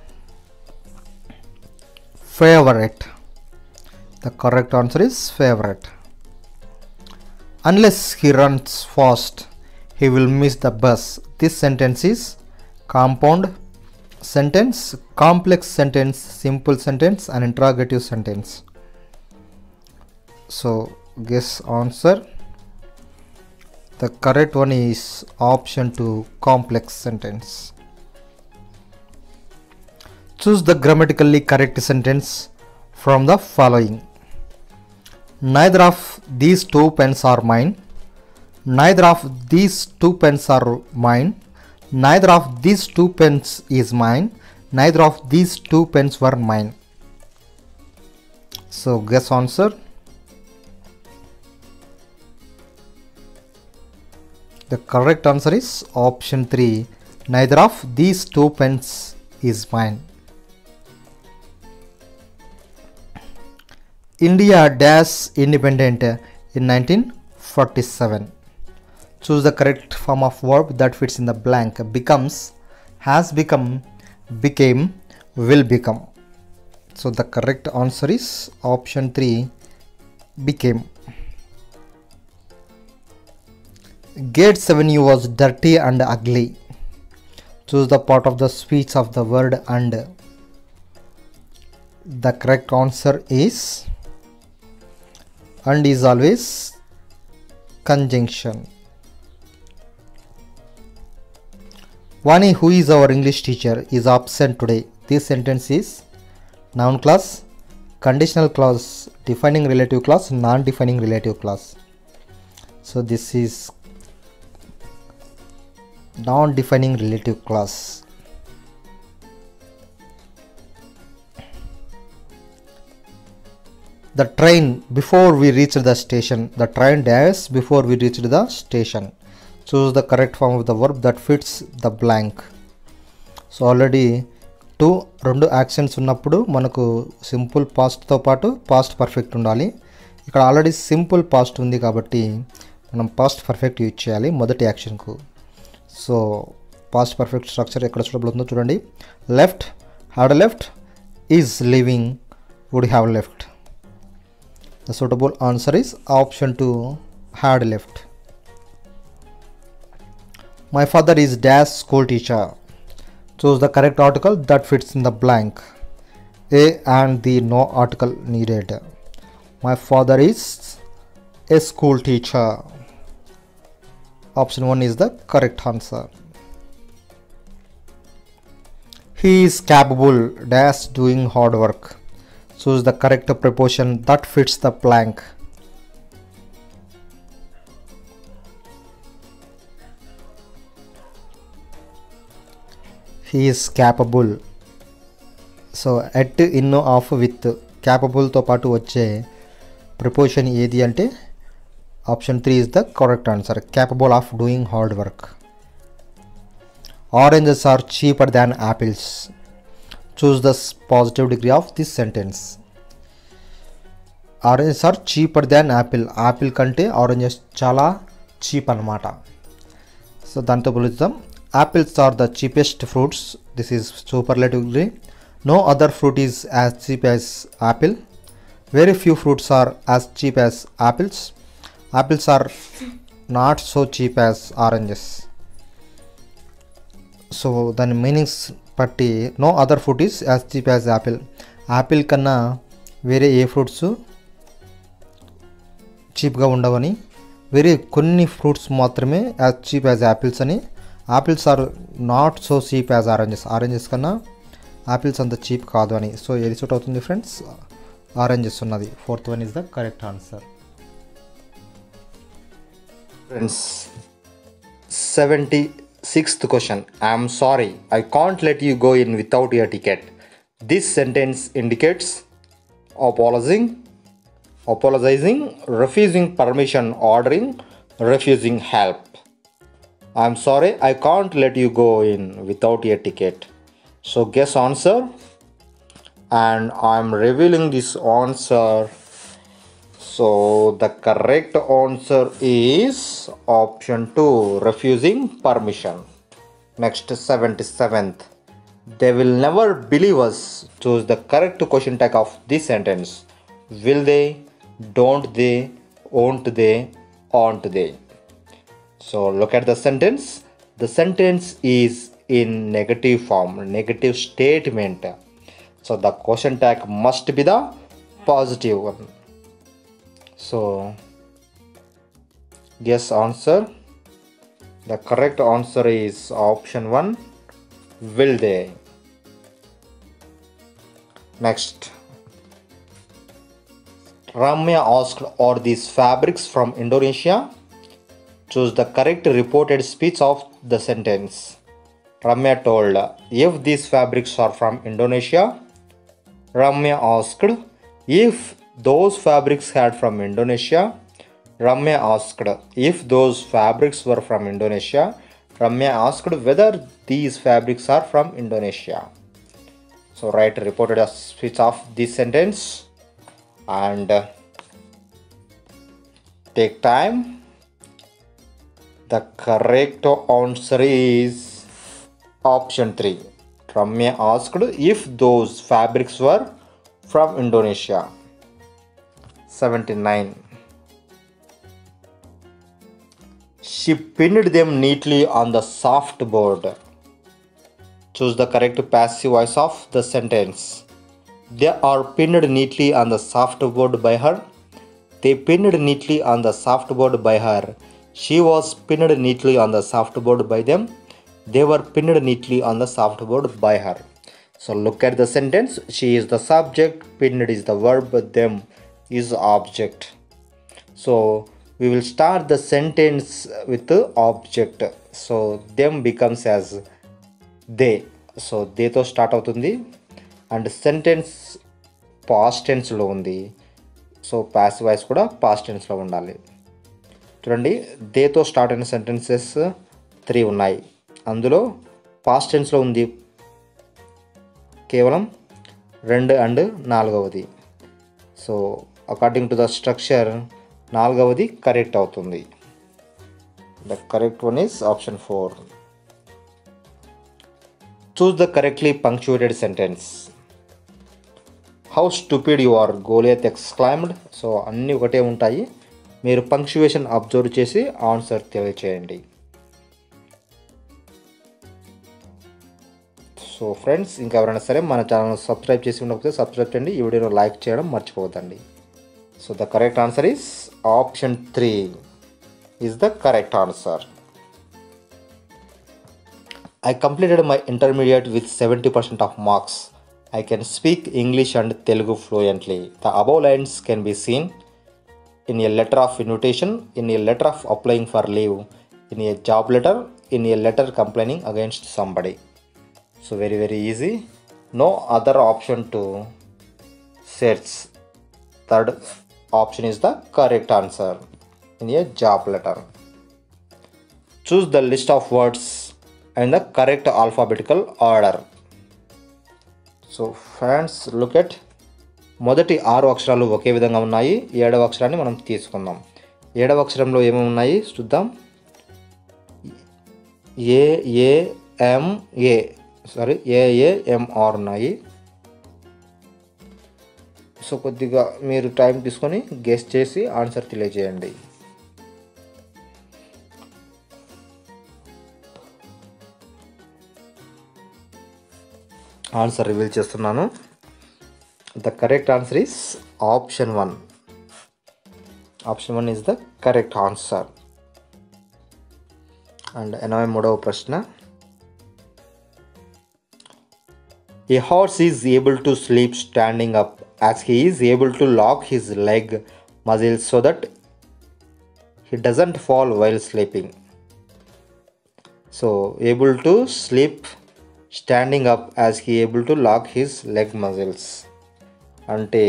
favorite. The correct answer is favorite. Unless he runs fast, he will miss the bus. This sentence is compound sentence, complex sentence, simple sentence and interrogative sentence. So guess answer. The correct one is option two, complex sentence. Choose the grammatically correct sentence from the following. Neither of these two pens are mine. Neither of these two pens are mine. Neither of these two pens is mine. Neither of these two pens were mine. So guess answer. The correct answer is option three. Neither of these two pens is mine. India dash independent in nineteen forty-seven. Choose the correct form of verb that fits in the blank. Becomes, has become, became, will become. So the correct answer is option three, became. Gates Avenue was dirty and ugly. Choose the part of the speech of the word and. The correct answer is and is always conjunction. Vani, who is our English teacher, is absent today. This sentence is noun clause, conditional clause, defining relative clause, non-defining relative clause. So this is non-defining relative clause. The train before we reached the station. The train dash before we reached the station. Choose the correct form of the verb that fits the blank. So already two రెండు actions ఉన్నప్పుడు మనకు simple పాస్ట్తో పాటు past perfect ఉండాలి. ఇక్కడ already simple past ఉంది కాబట్టి మనం past perfect use చేయాలి మొదటి యాక్షన్కు. సో పాస్ట్ పర్ఫెక్ట్ స్ట్రక్చర్ ఎక్కడ సూటబుల్ ఉందో చూడండి. Left, had left, is living, would have left. The suitable answer is option two, had left. My father is dash school teacher. Choose the correct article that fits in the blank. A and the no article needed.
My father is a school teacher. Option one is the correct answer. He is capable dash doing hard work. Choose the correct preposition that fits the blank. He is capable. So at, in, of, with capable తో పాటు వచ్చే preposition ఏది అంటే option three is the correct answer. Capable of doing hard work. Oranges are cheaper than apples. Choose the positive degree of this sentence. Oranges are cheaper than apple. Apple కంటే oranges చాలా cheap అన్నమాట. So దాంతో పోలుద్దాం. Apples are the cheapest fruits. This is superlative degree. No other fruit is as cheap as apple. Very few fruits are as cheap as apples. Apples are not so cheap as oranges. So దాని meanings బట్టి no other fruit is as cheap as apple. Apple కన్నా వేరే ఏ fruits చీప్గా ఉండవని, వేరే కొన్ని fruits మాత్రమే as cheap as apples అని. Apples are not so cheap as oranges. Oranges కన్నా యాపిల్స్ అంత చీప్ కాదు అని. సో ఏది సూట్ అవుతుంది ఫ్రెండ్స్? ఆరెంజెస్ ఉన్నది. Fourth one is the correct answer.
Friends, seventy sixth question. I am sorry, I can't let you go in without your ticket. This sentence indicates apologizing, apologizing, refusing permission, ordering, refusing help. I am sorry, I can't let you go in without your ticket. So guess answer, and I am revealing this answer. So the correct answer is option two, refusing permission. Next, seventy-seventh. They will never believe us. Choose the correct question tag of this sentence. Will they, don't they, won't they, aren't they? So look at the sentence. The sentence is in negative form, negative statement. So the question tag must be the positive one. So guess answer. The correct answer is option one, will they. Next, Ramya asked, are these fabrics from Indonesia? Choose the correct reported speech of the sentence. Ramya told, if these fabrics are from Indonesia. Ramya asked, if those fabrics had from Indonesia. Ramya asked, if those fabrics were from Indonesia. Ramya asked whether these fabrics are from Indonesia. So write reported speech of this sentence and uh, take time. The correct answer is option three. Ramya asked if those fabrics were from Indonesia. seventy-nine. She pinned them neatly on the soft board. Choose the correct passive voice of the sentence. They are pinned neatly on the soft board by her. They pinned neatly on the soft board by her. She was pinned neatly on the soft board by them. They were pinned neatly on the soft board by her. So look at the sentence. She is the subject, pinned is the verb, them is object. So we will start the sentence with the object. So them becomes as they. So they to start అవుతుంది and sentence past tense లో ఉంది. So passive voice కూడా past tense లో ఉండాలి. చూడండి, they తో start అయిన sentences three ఉన్నాయి. అందులో past tense లో ఉంది కేవలం రెండు అండ్ నాలుగవది. So according to the structure నాలుగవది కరెక్ట్ అవుతుంది. The correct one is option four. Choose the correctly punctuated sentence. How stupid you are, Goliath exclaimed. So అన్నీ ఒకటే ఉంటాయి, మీరు పంక్చుయేషన్ అబ్జర్వ్ చేసి ఆన్సర్ తెలియచేయండి. సో ఫ్రెండ్స్, ఇంకా ఎవరైనా సరే మన ఛానల్ సబ్స్క్రైబ్ చేసి ఉండకపోతే సబ్స్క్రైబ్ చేయండి. ఈ వీడియోను లైక్ చేయడం మర్చిపోవద్దండి.
So the correct answer is option three is the correct answer. I completed my intermediate with seventy percent of marks. I can speak English and Telugu fluently. The above lines can be seen in a letter of invitation, in a letter of applying for leave, in a job letter, in a letter complaining against somebody. So very very easy. No other option to search. Third option is the correct answer in a job letter. Choose the list of words in the correct alphabetical order. So friends, look at మొదటి ఆరు అక్షరాలు ఒకే విధంగా ఉన్నాయి. ఏడవ అక్షరాన్ని మనం తీసుకుందాం. ఏడవ అక్షరంలో ఏమేమి ఉన్నాయి చూద్దాం. A A M A sorry A A M R ఉన్నాయి. సో కొద్దిగా మీరు టైం తీసుకొని గెస్ చేసి ఆన్సర్ తెలియజేయండి. ఆన్సర్ రివీల్ చేస్తున్నాను. The correct answer is option one. Option one is the correct answer. And ఎనభై మూడవ ప్రశ్న. A horse is able to sleep standing up as he is able to lock his leg muscles so that he doesn't fall while sleeping. So able to sleep standing up as he able to lock his leg muscles. అంటే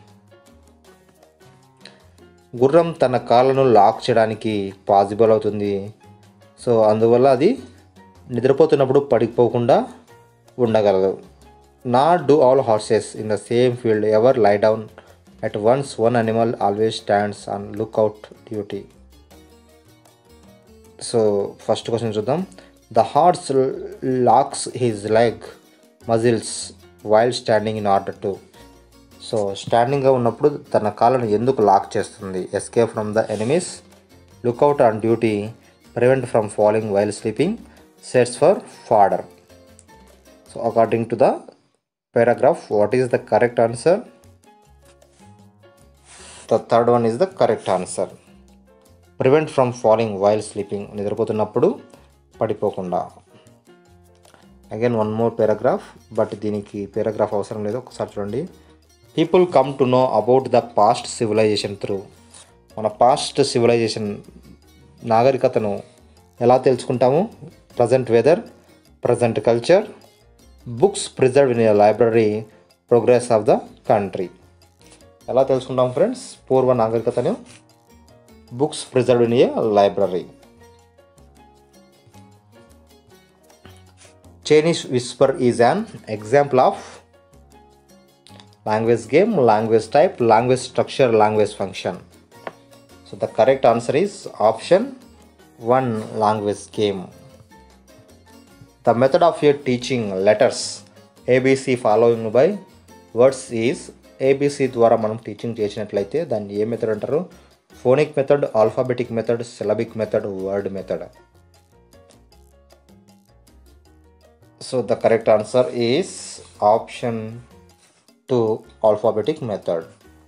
గుర్రం తన కాళ్ళను lock చేయడానికి possible అవుతుంది. So అందువల్ల అది నిద్రపోతున్నప్పుడు పడిపోకుండా ఉండగలదు. Not do all horses in the same field ever lie down at once. One animal always stands on lookout duty. So first question చూద్దాం. The horse locks his leg muscles while standing in order to. So స్టాండింగ్గా ఉన్నప్పుడు తన కాళ్ళను ఎందుకు lock చేస్తుంది? Escape from the enemies, lookout on duty, prevent from falling while sleeping, search for fodder. So according to the paragraph, what is the correct answer? The third one is the correct answer. Prevent from falling while sleeping. నిద్రపోతున్నప్పుడు పడిపోకుండా. Again one more paragraph, but దీనికి paragraph అవసరం లేదు. ఒకసారి చూడండి. People come to know about the past civilisation through. మన past civilisation నాగరికతను ఎలా తెలుసుకుంటాము? Present weather, present culture, books preserved in a library, progress of the country. ఎలా తెలుసుకుంటాం ఫ్రెండ్స్ పూర్వ నాగరికతను? Books preserved in a library. Chinese whisper is an example of language game, language type, language structure, language function. So the correct answer is option one, language game. The method of your teaching letters A B C following by words is A B C ద్వారా మనం teaching చేసినట్లయితే దాన్ని ఏ method అంటారు? Phonic method, alphabetic method, syllabic method, word method. So the correct answer is option two, alphabetic method.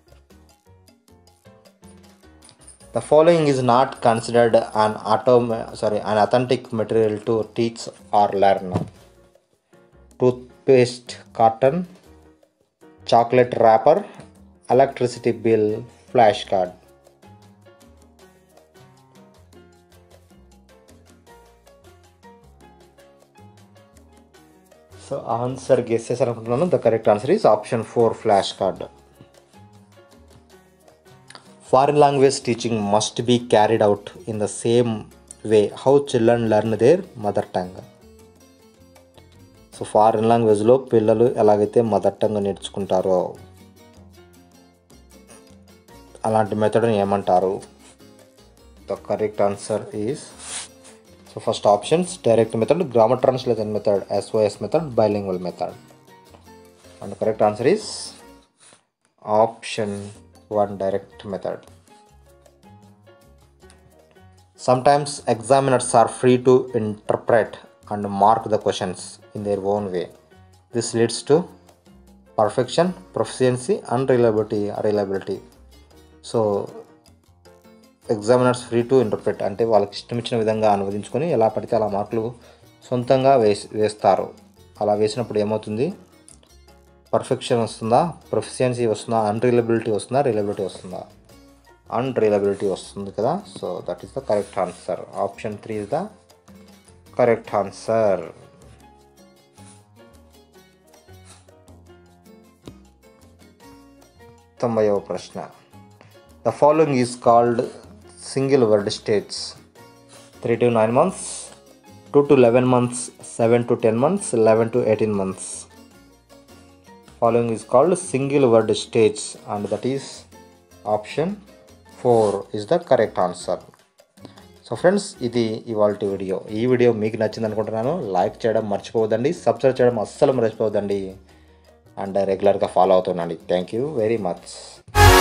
The following is not considered an atom sorry an authentic material to teach or learn. Toothpaste carton, chocolate wrapper, electricity bill, flashcard. So answer guess చేశారనుకుంటున్నాను. The correct answer is option four, flashcard. Foreign language teaching must be carried out in the same way how children learn their mother tongue. So foreign లాంగ్వేజ్లో పిల్లలు ఎలాగైతే mother tongue నేర్చుకుంటారో అలాంటి మెథడ్ని ఏమంటారు? The correct answer is, so first options direct method, grammar translation method, SOS method, bilingual method. And correct answer is option one, direct method. Sometimes examiners are free to interpret and mark the questions in their own way. This leads to perfection, proficiency, and reliability. reliability. So examiners free to interpret అంటే వాళ్ళకి ఇష్టం ఇచ్చిన విధంగా అనువదించుకొని ఎలా పడితే అలా మార్కులు సొంతంగా వేసి వేస్తారు. అలా వేసినప్పుడు ఏమవుతుంది, పర్ఫెక్షన్ వస్తుందా, ప్రొఫిషియన్సీ వస్తుందా, అన్రిలబిలిటీ వస్తుందా, రిలబిలిటీ వస్తుందా? అన్రిలబిలిటీ వస్తుంది కదా. So that is the correct answer. Option three is the correct answer. తొంభైవ ప్రశ్న. The following is called single word states. Three to nine months, two to eleven months, seven to ten months, eleven to eighteen months. Following is called single word states and that is option four is the correct answer. So friends, ఇది ఇవాళ video. ఈ video మీకు నచ్చింది అనుకుంటున్నాను. Like చేయడం మర్చిపోవద్దండి, subscribe చేయడం అస్సలు మర్చిపోవద్దండి, అండ్ రెగ్యులర్గా ఫాలో అవుతుండండి. Thank you very much.